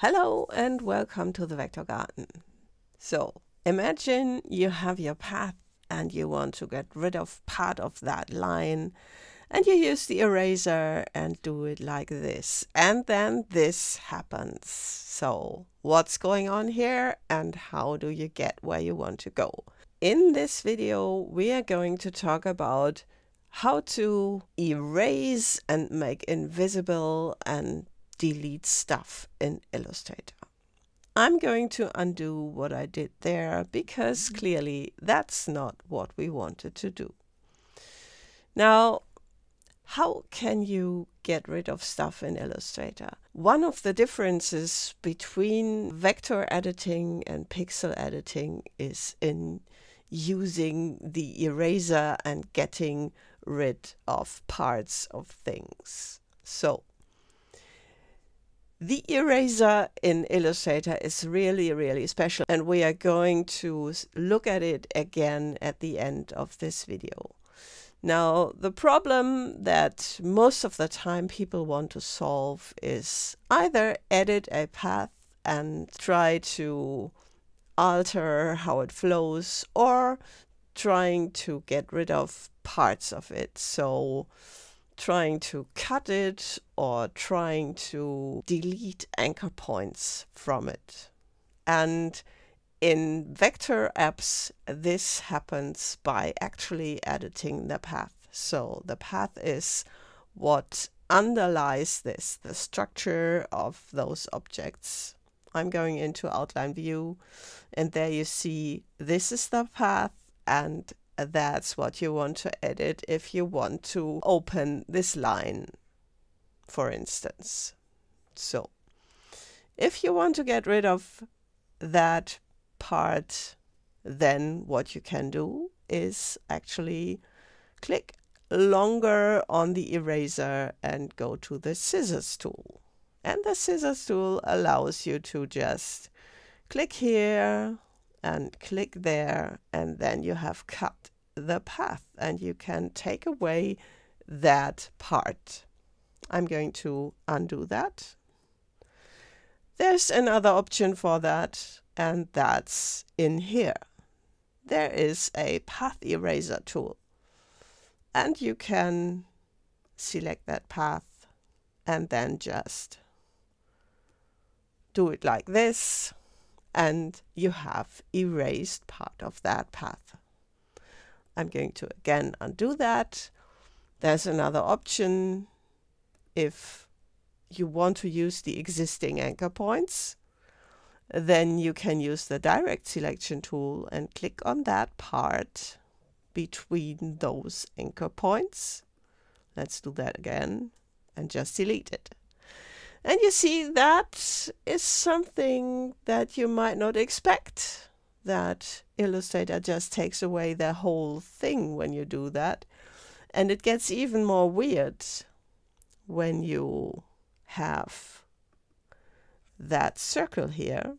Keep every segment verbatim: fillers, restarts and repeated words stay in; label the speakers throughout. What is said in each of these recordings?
Speaker 1: Hello and welcome to the Vector Garden. So imagine you have your path and you want to get rid of part of that line, and you use the eraser and do it like this, and then this happens. So what's going on here and how do you get where you want to go? In this video we are going to talk about how to erase and make invisible and delete stuff in Illustrator. I'm going to undo what I did there because clearly that's not what we wanted to do. Now, how can you get rid of stuff in Illustrator? One of the differences between vector editing and pixel editing is in using the eraser and getting rid of parts of things. So, the eraser in Illustrator is really, really special, and we are going to look at it again at the end of this video. Now, the problem that most of the time people want to solve is either edit a path and try to alter how it flows, or trying to get rid of parts of it. So trying to cut it or trying to delete anchor points from it. And in vector apps, this happens by actually editing the path. So the path is what underlies this, the structure of those objects. I'm going into outline view, and there you see this is the path, and that's what you want to edit if you want to open this line, for instance. So if you want to get rid of that part, then what you can do is actually click longer on the eraser and go to the scissors tool. And the scissors tool allows you to just click here and click there, and then you have cut the path and you can take away that part. I'm going to undo that. There's another option for that, and that's in here. There is a path eraser tool, and you can select that path and then just do it like this, and you have erased part of that path. I'm going to again undo that. There's another option if you want to use the existing anchor points. Then you can use the direct selection tool and click on that part between those anchor points. Let's do that again and just delete it. And you see that is something that you might not expect, that Illustrator just takes away the whole thing when you do that. And it gets even more weird when you have that circle here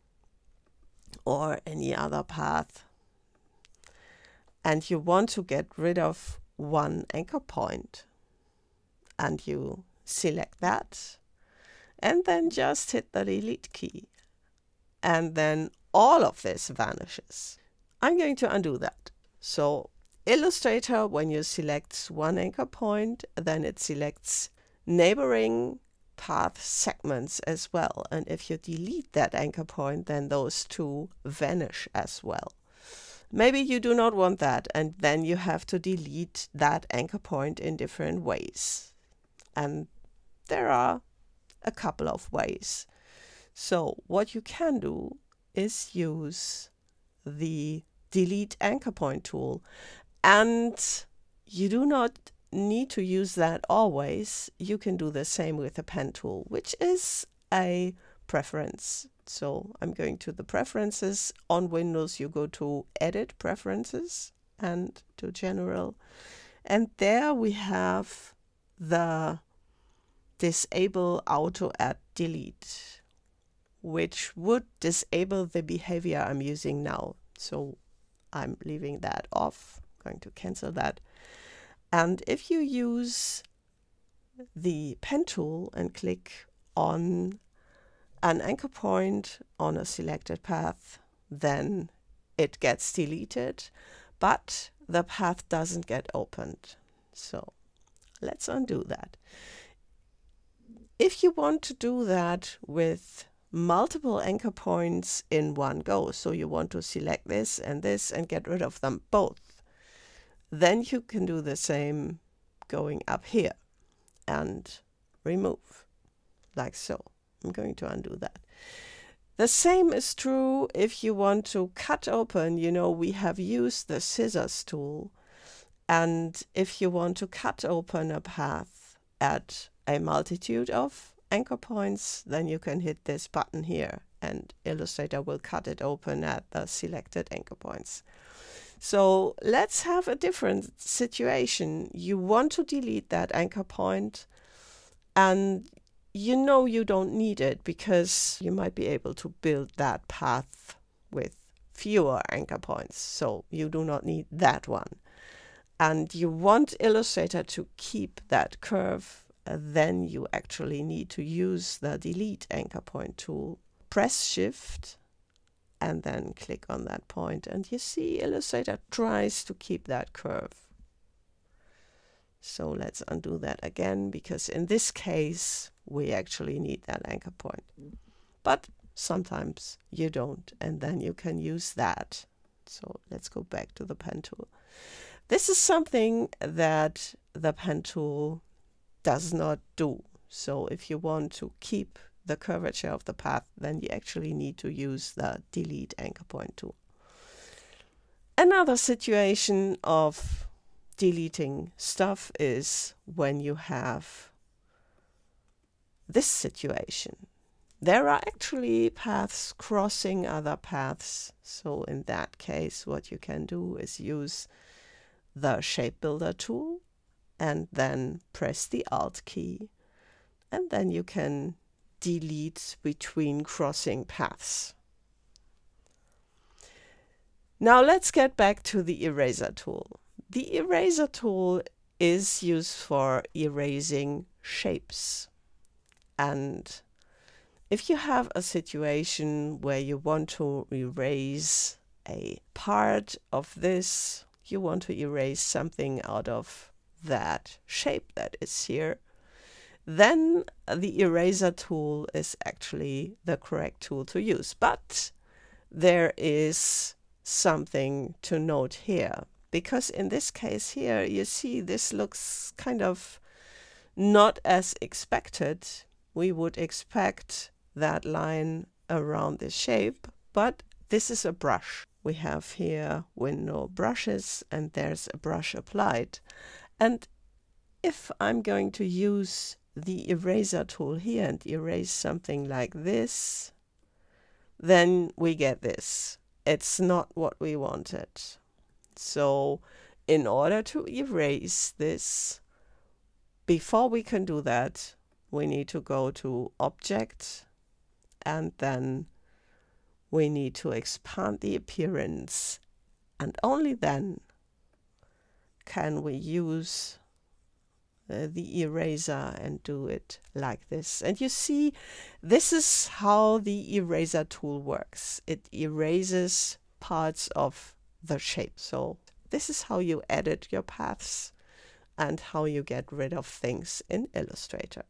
Speaker 1: or any other path, and you want to get rid of one anchor point, and you select that and then just hit the delete key, and then all of this vanishes. I'm going to undo that. So Illustrator, when you select one anchor point, then it selects neighboring path segments as well. And if you delete that anchor point, then those two vanish as well. Maybe you do not want that, and then you have to delete that anchor point in different ways. And there are a couple of ways. So what you can do is use the delete anchor point tool, and you do not need to use that always. You can do the same with the pen tool, which is a preference. So I'm going to the preferences. On Windows you go to edit preferences and to general, and there we have the disable auto add delete, which would disable the behavior I'm using now. So I'm leaving that off, going to cancel that. And if you use the pen tool and click on an anchor point on a selected path, then it gets deleted, but the path doesn't get opened. So let's undo that. If you want to do that with multiple anchor points in one go, so you want to select this and this and get rid of them both, then you can do the same going up here and remove, like so. I'm going to undo that. The same is true if you want to cut open. You know, we have used the scissors tool, and if you want to cut open a path at a multitude of anchor points, then you can hit this button here and Illustrator will cut it open at the selected anchor points. So let's have a different situation. You want to delete that anchor point, and you know you don't need it because you might be able to build that path with fewer anchor points, so you do not need that one. And you want Illustrator to keep that curve, uh, then you actually need to use the delete anchor point tool. Press Shift and then click on that point, and you see Illustrator tries to keep that curve. So let's undo that again, because in this case we actually need that anchor point. But sometimes you don't, and then you can use that. So let's go back to the pen tool. This is something that the pen tool does not do. So if you want to keep the curvature of the path, then you actually need to use the delete anchor point tool. Another situation of deleting stuff is when you have this situation. There are actually paths crossing other paths. So in that case, what you can do is use the Shape Builder tool and then press the Alt key, and then you can delete between crossing paths. Now let's get back to the Eraser tool. The Eraser tool is used for erasing shapes. And if you have a situation where you want to erase a part of this, you want to erase something out of that shape that is here, then the Eraser tool is actually the correct tool to use. But there is something to note here, because in this case here, you see this looks kind of not as expected. We would expect that line around this shape, but this is a brush. We have here window brushes, and there's a brush applied. And if I'm going to use the Eraser tool here and erase something like this, then we get this. It's not what we wanted. So in order to erase this, before we can do that, we need to go to Object, and then we need to expand the appearance, and only then can we use uh, the eraser and do it like this. And you see, this is how the Eraser tool works. It erases parts of the shape. So this is how you edit your paths and how you get rid of things in Illustrator.